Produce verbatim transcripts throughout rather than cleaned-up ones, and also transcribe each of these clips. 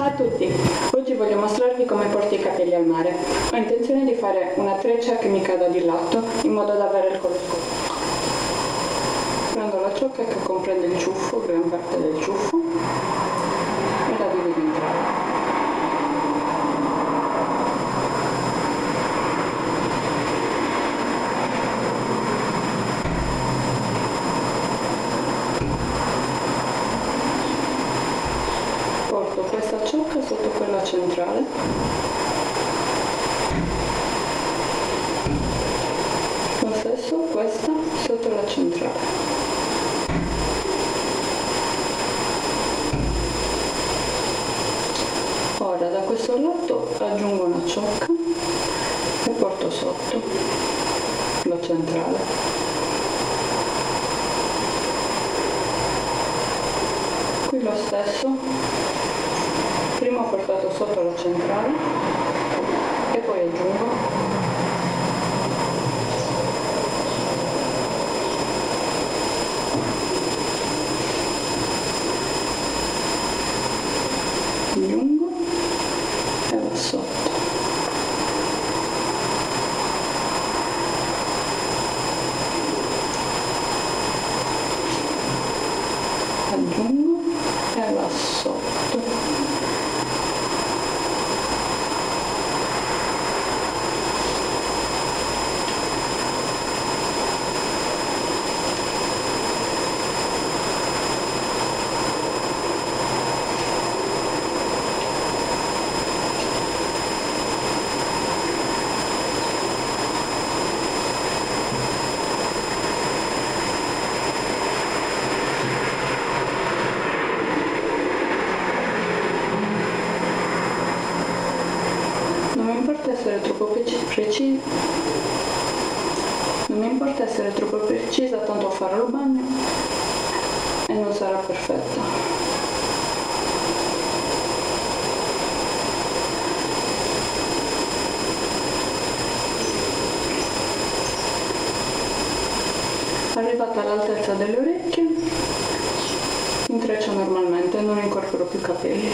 Ciao a tutti, oggi voglio mostrarvi come porto i capelli al mare. Ho intenzione di fare una treccia che mi cada di lato in modo da avere il colpo. Prendo la ciocca che comprende il ciuffo, gran parte del ciuffo, e la divido in tre. Porto questa ciocca sotto quella centrale, lo stesso questa sotto la centrale. Ora da questo lato aggiungo una ciocca e porto sotto la centrale. Qui lo stesso. Prima ho portato sotto la centrale e poi aggiungo aggiungo e va sotto. Aggiungo e va sotto. Non mi importa essere troppo precisa, non mi importa essere troppo precisa, tanto farò il bagno e non sarà perfetta. Arrivata all'altezza delle orecchie, intreccio normalmente e non incorporo più capelli.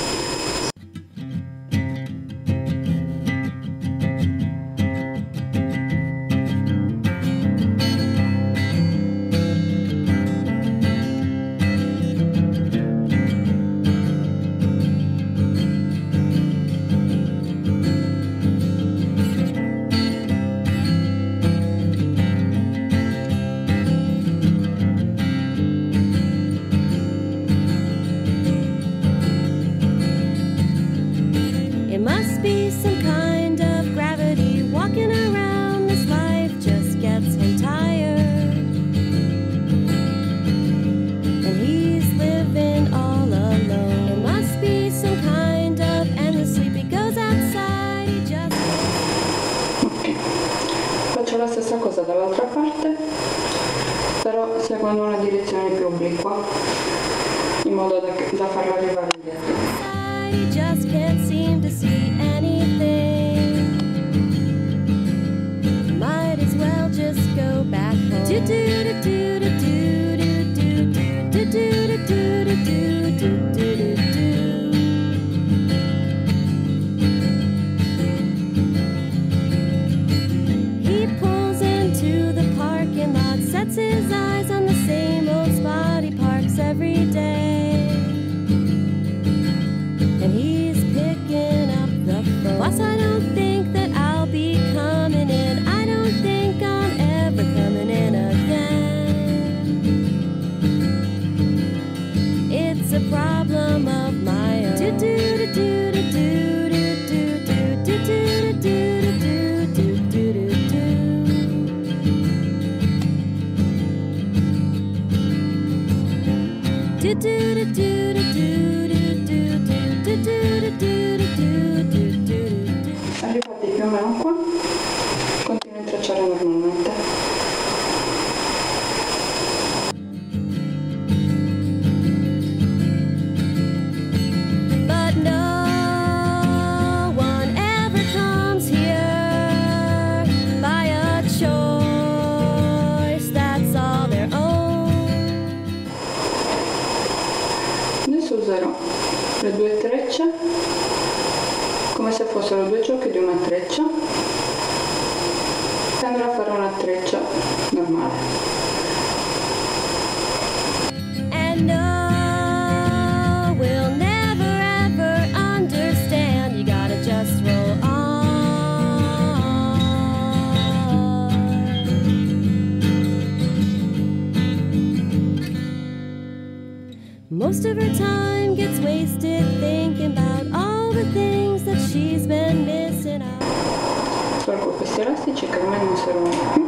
Must be some kind of gravity. Walking around this life just gets him tired, and he's living all alone. It must be some kind of endless sleep. He goes outside, he just... Ok, faccio la stessa cosa dall'altra parte, però seguendo una direzione più obliqua, in modo da, da farla arrivare indietro. He just can't seem to see anything. Might as well just go back home. Do do do do do do do do do do do do do do do do. He pulls into the parking lot, sets his eyes on the same old spot he parks every day. And he's picking up the phone. Boss, I don't think that I'll be coming in. I don't think I'm ever coming in again. It's a problem of my own. Do do do do do do do do do do do do do do do do. Do do do do do do. Arrivati più o meno qua, continuo a intrecciare normalmente. But no one ever comes here by a choice that's all their own. Adesso userò le due trecce come se fossero due giochi di una treccia e andrò a fare una treccia normale. And no, we'll never ever understand. You gotta just roll on. Most of her time gets wasted thinking about all the things that she's been missing out. Tolgo questi elastici che ormai non servono più.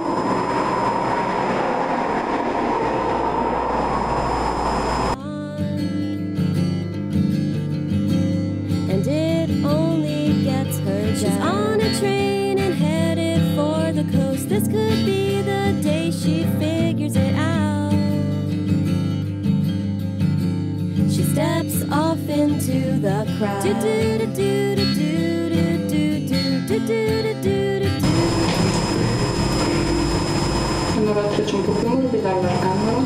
And it only gets her down. She's on a train and headed for the coast. This could be the day she figures it out. She steps off into the crowd. Do do do do do do do do do do do. Quando la treccia un po' più morbida allargandola.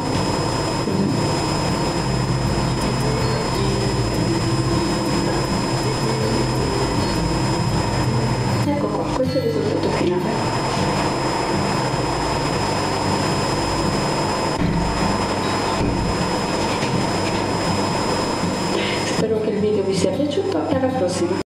Ecco qua, questo è il risultato finale. Spero che il video vi sia piaciuto e alla prossima!